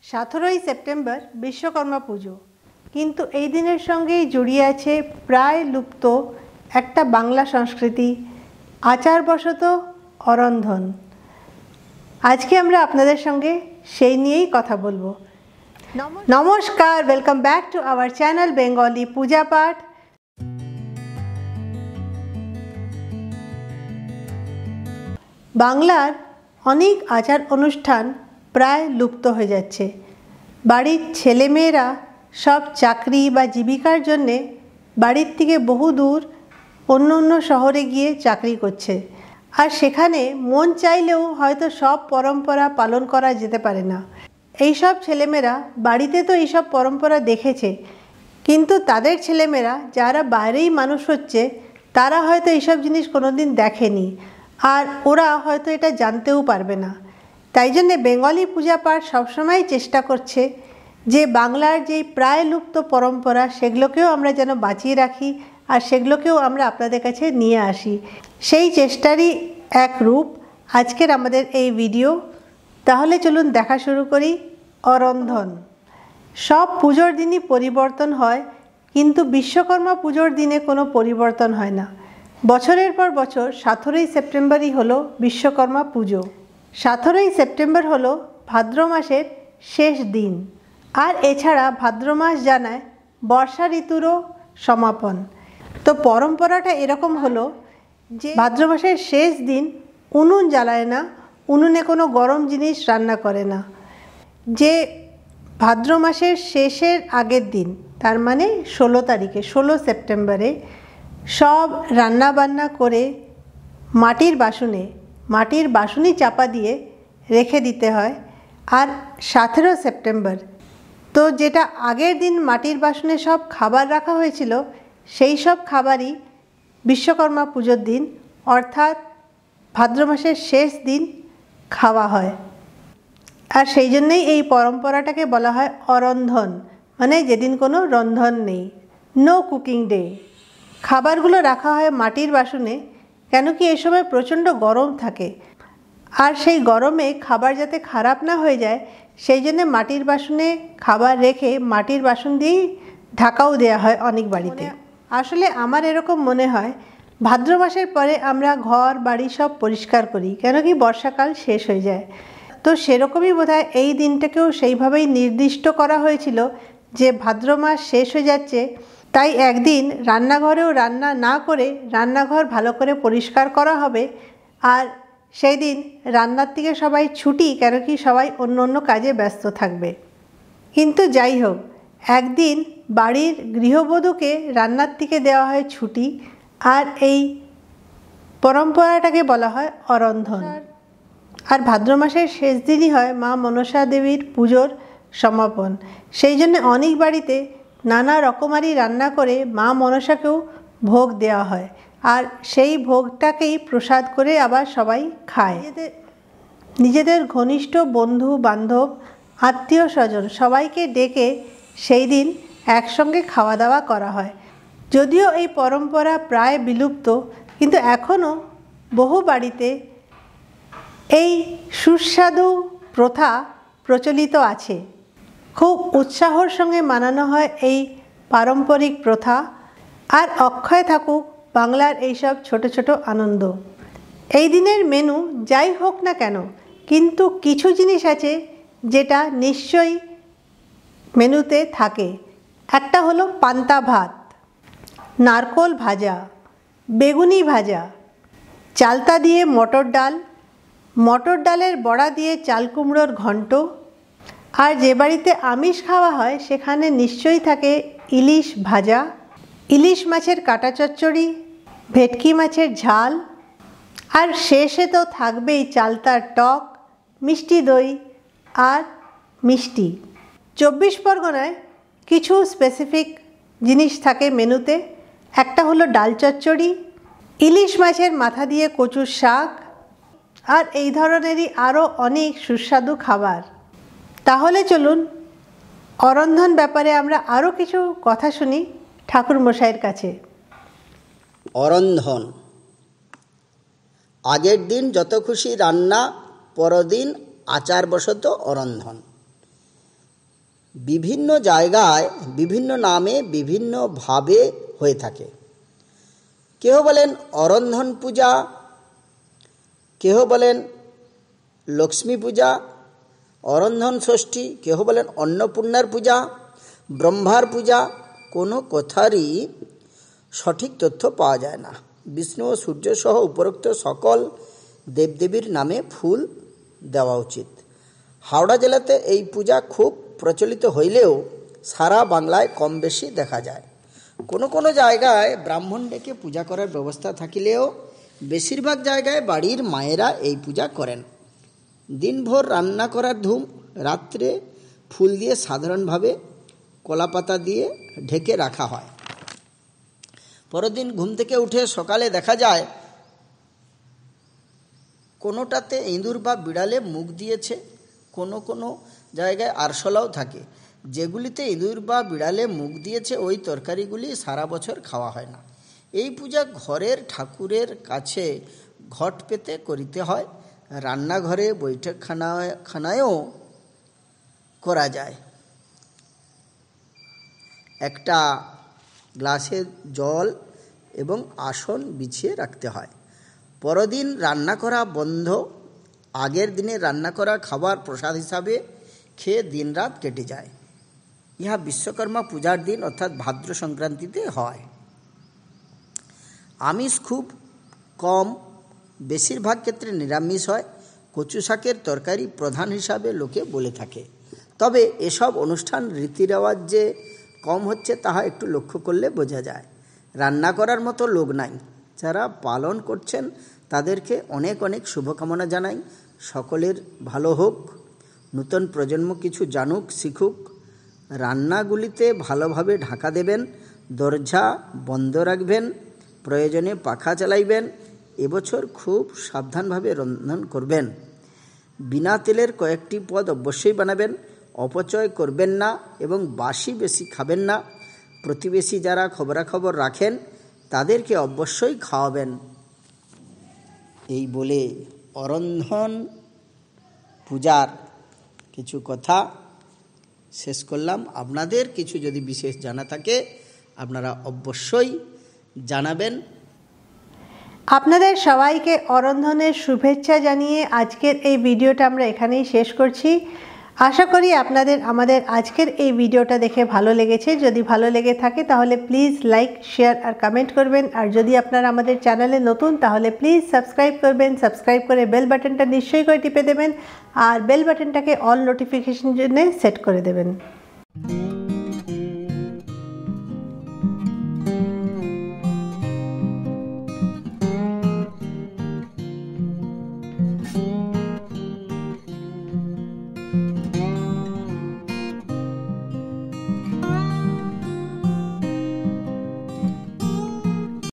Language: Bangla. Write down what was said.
17ই সেপ্টেম্বর বিশ্বকর্মা পুজো, কিন্তু এই দিনের সঙ্গেই জড়িয়ে আছে প্রায় লুপ্ত একটা বাংলা সংস্কৃতি, আচারবশত অরন্ধন। আজকে আমরা আপনাদের সঙ্গে সেই নিয়েই কথা বলবো। নমস্কার, welcome back to our channel Bengali Puja Path. বাংলার অনেক আচার অনুষ্ঠান প্রায় লুপ্ত হয়ে যাচ্ছে। বাড়ির ছেলেমেয়েরা সব চাকরি বা জীবিকার জন্যে বাড়ির থেকে বহু দূর অন্য অন্য শহরে গিয়ে চাকরি করছে, আর সেখানে মন চাইলেও হয়তো সব পরম্পরা পালন করা যেতে পারে না। এইসব ছেলেমেয়েরা বাড়িতে তো এইসব পরম্পরা দেখেছে, কিন্তু তাদের ছেলেমেয়েরা যারা বাইরেই মানুষ হচ্ছে তারা হয়তো এইসব জিনিস কোনোদিন দেখেনি, আর ওরা হয়তো এটা জানতেও পারবে না। তাই জন্যে বেঙ্গলি পূজা পাঠ সবসময় চেষ্টা করছে যে বাংলার যেই প্রায় লুপ্ত পরম্পরা সেগুলোকেও আমরা যেন বাঁচিয়ে রাখি, আর সেগুলোকেও আমরা আপনাদের কাছে নিয়ে আসি। সেই চেষ্টারই এক রূপ আজকের আমাদের এই ভিডিও। তাহলে চলুন দেখা শুরু করি। অরন্ধন। সব পুজোর দিনই পরিবর্তন হয়, কিন্তু বিশ্বকর্মা পুজোর দিনে কোনো পরিবর্তন হয় না। বছরের পর বছর 17ই সেপ্টেম্বরই হলো বিশ্বকর্মা পুজো। 17ই সেপ্টেম্বর হলো ভাদ্র মাসের শেষ দিন, আর এছাড়া ভাদ্র মাস জানায় বর্ষা ঋতুরও সমাপন। তো পরম্পরাটা এরকম হলো যে ভাদ্র মাসের শেষ দিন উনুন জ্বালায় না, উনুনে কোনো গরম জিনিস রান্না করে না। যে ভাদ্র মাসের শেষের আগের দিন, তার মানে 16 তারিখে 16 সেপ্টেম্বরে সব রান্না বান্না করে মাটির বাসনই চাপা দিয়ে রেখে দিতে হয়। আর 17 সেপ্টেম্বর তো যেটা আগের দিন মাটির বাসনে সব খাবার রাখা হয়েছিল, সেই সব খাবারই বিশ্বকর্মা পুজোর দিন অর্থাৎ ভাদ্র মাসের শেষ দিন খাওয়া হয়। আর সেই জন্যেই এই পরম্পরাটাকে বলা হয় অরন্ধন, মানে যেদিন কোনো রন্ধন নেই, নো কুকিং ডে। খাবারগুলো রাখা হয় মাটির বাসনে, কেন কি এই সময় প্রচণ্ড গরম থাকে, আর সেই গরমে খাবার যাতে খারাপ না হয়ে যায় সেই জন্যে মাটির বাসনে খাবার রেখে মাটির বাসন দিয়েই ঢাকাও দেওয়া হয় অনেক বাড়িতে। আসলে আমার এরকম মনে হয় ভাদ্র মাসের পরে আমরা ঘর বাড়ি সব পরিষ্কার করি, কেন কি বর্ষাকাল শেষ হয়ে যায়। তো সেরকমই বোধহয় এই দিনটাকেও সেইভাবেই নির্দিষ্ট করা হয়েছিল যে ভাদ্র মাস শেষ হয়ে যাচ্ছে, তাই একদিন রান্নাঘরেও রান্না না করে রান্নাঘর ভালো করে পরিষ্কার করা হবে। আর সেই দিন রান্নার থেকে সবাই ছুটি, কেন কি সবাই অন্য অন্য কাজে ব্যস্ত থাকবে। কিন্তু যাই হোক, একদিন বাড়ির গৃহবধূকে রান্নার থেকে দেওয়া হয় ছুটি, আর এই পরম্পরাটাকে বলা হয় অরন্ধন। আর ভাদ্র মাসের শেষ দিনই হয় মা মনসা দেবীর পুজোর সমাপন। সেই জন্য অনেক বাড়িতে নানা রকমারি রান্না করে মা মনসাকেও ভোগ দেওয়া হয়, আর সেই ভোগটাকেই প্রসাদ করে আবার সবাই খায়। নিজেদের ঘনিষ্ঠ বন্ধু বান্ধব আত্মীয় স্বজন সবাইকে ডেকে সেই দিন একসঙ্গে খাওয়া দাওয়া করা হয়। যদিও এই পরম্পরা প্রায় বিলুপ্ত, কিন্তু এখনও বহু বাড়িতে এই সুস্বাদু প্রথা প্রচলিত আছে। খুব উৎসাহর সঙ্গে মানানো হয় এই পারম্পরিক প্রথা, আর অক্ষয় থাকুক বাংলার এইসব ছোট ছোট আনন্দ। এই দিনের মেনু যাই হোক না কেন, কিন্তু কিছু জিনিস আছে যেটা নিশ্চয়ই মেনুতে থাকে। একটা হলো পান্তা ভাত, নারকোল ভাজা, বেগুনি ভাজা, চালতা দিয়ে মটর ডালের বড়া দিয়ে চাল কুমড়োর ঘন্ট। আর যে বাড়িতে আমিষ খাওয়া হয় সেখানে নিশ্চয়ই থাকে ইলিশ ভাজা, ইলিশ মাছের কাটা চচ্চড়ি, ভেটকি মাছের ঝাল, আর শেষে তো থাকবেই চালতার টক, মিষ্টি দই আর মিষ্টি। 24 পরগনায় কিছু স্পেসিফিক জিনিস থাকে মেনুতে। একটা হলো ডাল চচ্চড়ি, ইলিশ মাছের মাথা দিয়ে কচুর শাক, আর এই ধরনেরই আরও অনেক সুস্বাদু খাবার। তাহলে চলুন অরন্ধন ব্যাপারে আমরা আরও কিছু কথা শুনি ঠাকুর মশাইয়ের কাছে। অরন্ধন, আগের দিন যত খুশি রান্না, পরদিন আচারবশত অরন্ধন। বিভিন্ন জায়গায় বিভিন্ন নামে বিভিন্নভাবে হয়ে থাকে। কেহ বলেন অরন্ধন পূজা, কেহ বলেন লক্ষ্মী পূজা, অরন্ধন ষষ্ঠী, কেহ বলেন অন্নপূর্ণার পূজা, ব্রহ্মার পূজা। কোনো কথারই সঠিক তথ্য পাওয়া যায় না। বিষ্ণু ও সূর্য সহ উপরোক্ত সকল দেবদেবীর নামে ফুল দেওয়া উচিত। হাওড়া জেলাতে এই পূজা খুব প্রচলিত হইলেও সারা বাংলায় কম বেশি দেখা যায়। কোনো কোনো জায়গায় ব্রাহ্মণ ডেকে পূজা করার ব্যবস্থা থাকিলেও বেশিরভাগ জায়গায় বাড়ির মায়েরা এই পূজা করেন। দিনভর রান্না করার ধুম, রাত্রে ফুল দিয়ে সাধারণভাবে কলাপাতা দিয়ে ঢেকে রাখা হয়। পরের দিন ঘুম থেকে উঠে সকালে দেখা যায় কোনোটাতে ইঁদুর বা বিড়ালে মুখ দিয়েছে, কোনো কোনো জায়গায় আরশোলাও থাকে। যেগুলিতে ইঁদুর বা বিড়ালে মুখ দিয়েছে ওই তরকারিগুলি সারা বছর খাওয়া হয় না। এই পূজা ঘরের ঠাকুরের কাছে ঘট পেতে করিতে হয়। রান্নাঘরে বৈঠকখানায়ও করা যায়। একটা গ্লাসে জল এবং আসন বিছিয়ে রাখতে হয়। পরদিন রান্না করা বন্ধ। আগের দিনে রান্না করা খাবার প্রসাদ হিসাবে খেয়ে দিনরাত কেটে যায়। ইহা বিশ্বকর্মা পূজার দিন অর্থাৎ ভাদ্র সংক্রান্তিতে হয়। আমিষ খুব কম, বেশিরভাগ ক্ষেত্রে নিরামিষ হয়। কচু শাকের তরকারি প্রধান হিসাবে লোকে বলে থাকে। তবে এসব অনুষ্ঠান রীতি রেওয়াজ যে কম হচ্ছে তাহা একটু লক্ষ্য করলে বোঝা যায়। রান্না করার মতো লোক নাই। যারা পালন করছেন তাদেরকে অনেক অনেক শুভকামনা জানাই। সকলের ভালো হোক, নূতন প্রজন্ম কিছু জানুক, শিখুক। রান্নাগুলিতে ভালোভাবে ঢাকা দেবেন, দরজা বন্ধ রাখবেন, প্রয়োজনে পাখা চালাইবেন। এবছর খুব সাবধানভাবে রন্ধন করবেন। বিনা তেলের কয়েকটি পদ অবশ্যই বানাবেন। অপচয় করবেন না এবং বাসি বেশি খাবেন না। প্রতিবেশী যারা খবরাখবর রাখেন তাদেরকে অবশ্যই খাওয়াবেন। এই বলে অরন্ধন পূজার কিছু কথা শেষ করলাম। আপনাদের কিছু যদি বিশেষ জানা থাকে আপনারা অবশ্যই জানাবেন। আপনাদের সবাইকে অরন্ধনের শুভেচ্ছা জানিয়ে আজকের এই ভিডিওটা আমরা এখানেই শেষ করছি। আশা করি আপনাদের আমাদের আজকের এই ভিডিওটা দেখে ভালো লেগেছে। যদি ভালো লেগে থাকে তাহলে প্লিজ লাইক, শেয়ার আর কমেন্ট করবেন। আর যদি আপনারা আমাদের চ্যানেলে নতুন তাহলে প্লিজ সাবস্ক্রাইব করবেন। সাবস্ক্রাইব করে বেল বাটনটা নিশ্চয়ই করে টিপে দেবেন আর বেল বাটনটাকে অল নোটিফিকেশন জন্য সেট করে দেবেন।